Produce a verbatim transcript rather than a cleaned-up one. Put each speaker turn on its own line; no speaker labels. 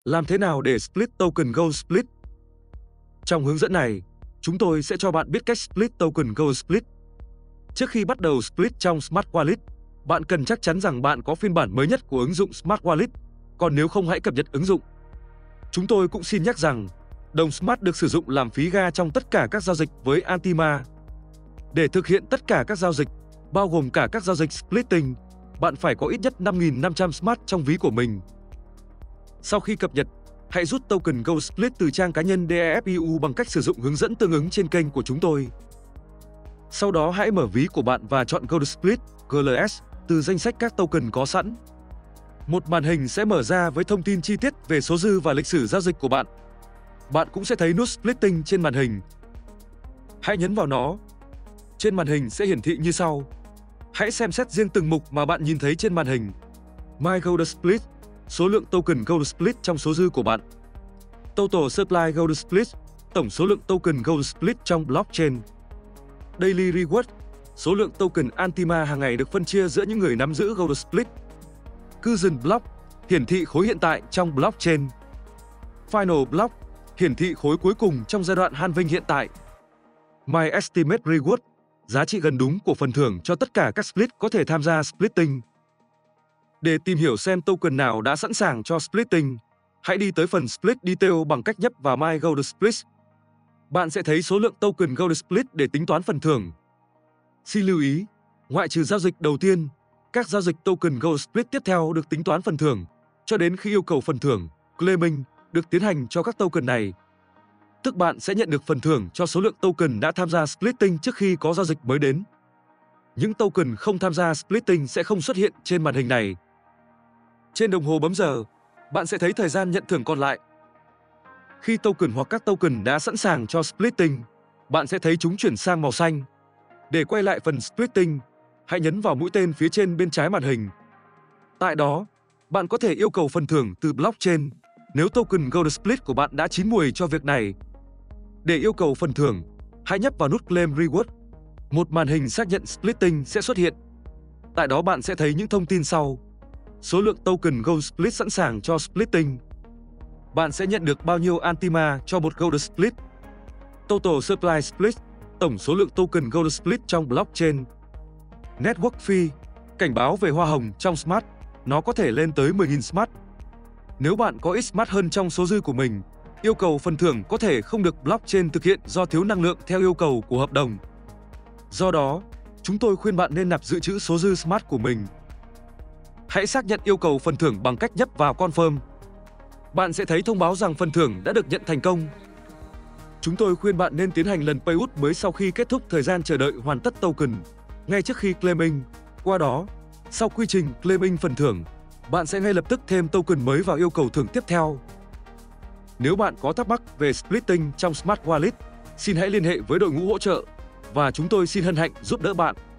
Làm thế nào để split token Gold Split? Trong hướng dẫn này, chúng tôi sẽ cho bạn biết cách split token Gold Split. Trước khi bắt đầu split trong Smart Wallet, bạn cần chắc chắn rằng bạn có phiên bản mới nhất của ứng dụng Smart Wallet, còn nếu không hãy cập nhật ứng dụng. Chúng tôi cũng xin nhắc rằng, đồng Smart được sử dụng làm phí ga trong tất cả các giao dịch với Antima. Để thực hiện tất cả các giao dịch, bao gồm cả các giao dịch splitting, bạn phải có ít nhất năm nghìn năm trăm Smart trong ví của mình. Sau khi cập nhật, hãy rút token Gold Split từ trang cá nhân đê e ép i u bằng cách sử dụng hướng dẫn tương ứng trên kênh của chúng tôi. Sau đó hãy mở ví của bạn và chọn Gold Split (G L S) từ danh sách các token có sẵn. Một màn hình sẽ mở ra với thông tin chi tiết về số dư và lịch sử giao dịch của bạn. Bạn cũng sẽ thấy nút Splitting trên màn hình. Hãy nhấn vào nó. Trên màn hình sẽ hiển thị như sau. Hãy xem xét riêng từng mục mà bạn nhìn thấy trên màn hình. My Gold Split, số lượng token Gold Split trong số dư của bạn. Total Supply Gold Split, tổng số lượng token Gold Split trong blockchain. Daily Reward, số lượng token Antima hàng ngày được phân chia giữa những người nắm giữ Gold Split. Current Block, hiển thị khối hiện tại trong blockchain. Final Block, hiển thị khối cuối cùng trong giai đoạn halving hiện tại. My Estimate Reward, giá trị gần đúng của phần thưởng cho tất cả các split có thể tham gia splitting. Để tìm hiểu xem token nào đã sẵn sàng cho splitting, hãy đi tới phần Split Detail bằng cách nhấp vào My Gold Split. Bạn sẽ thấy số lượng token Gold Split để tính toán phần thưởng. Xin lưu ý, ngoại trừ giao dịch đầu tiên, các giao dịch token Gold Split tiếp theo được tính toán phần thưởng, cho đến khi yêu cầu phần thưởng, claiming, được tiến hành cho các token này. Tức bạn sẽ nhận được phần thưởng cho số lượng token đã tham gia splitting trước khi có giao dịch mới đến. Những token không tham gia splitting sẽ không xuất hiện trên màn hình này. Trên đồng hồ bấm giờ, bạn sẽ thấy thời gian nhận thưởng còn lại. Khi token hoặc các token đã sẵn sàng cho splitting, bạn sẽ thấy chúng chuyển sang màu xanh. Để quay lại phần splitting, hãy nhấn vào mũi tên phía trên bên trái màn hình. Tại đó, bạn có thể yêu cầu phần thưởng từ blockchain nếu token Gold Split của bạn đã chín muồi cho việc này. Để yêu cầu phần thưởng, hãy nhấp vào nút Claim Reward. Một màn hình xác nhận splitting sẽ xuất hiện. Tại đó bạn sẽ thấy những thông tin sau. Số lượng token Gold Split sẵn sàng cho splitting. Bạn sẽ nhận được bao nhiêu Antima cho một Gold Split. Total Supply Split, tổng số lượng token Gold Split trong blockchain. Network Fee, cảnh báo về hoa hồng trong Smart, nó có thể lên tới mười nghìn Smart. Nếu bạn có ít Smart hơn trong số dư của mình, yêu cầu phần thưởng có thể không được blockchain thực hiện do thiếu năng lượng theo yêu cầu của hợp đồng. Do đó, chúng tôi khuyên bạn nên nạp dự trữ số dư Smart của mình. Hãy xác nhận yêu cầu phần thưởng bằng cách nhấp vào Confirm. Bạn sẽ thấy thông báo rằng phần thưởng đã được nhận thành công. Chúng tôi khuyên bạn nên tiến hành lần payout mới sau khi kết thúc thời gian chờ đợi hoàn tất token, ngay trước khi claiming. Qua đó, sau quy trình claiming phần thưởng, bạn sẽ ngay lập tức thêm token mới vào yêu cầu thưởng tiếp theo. Nếu bạn có thắc mắc về splitting trong Smart Wallet, xin hãy liên hệ với đội ngũ hỗ trợ và chúng tôi xin hân hạnh giúp đỡ bạn.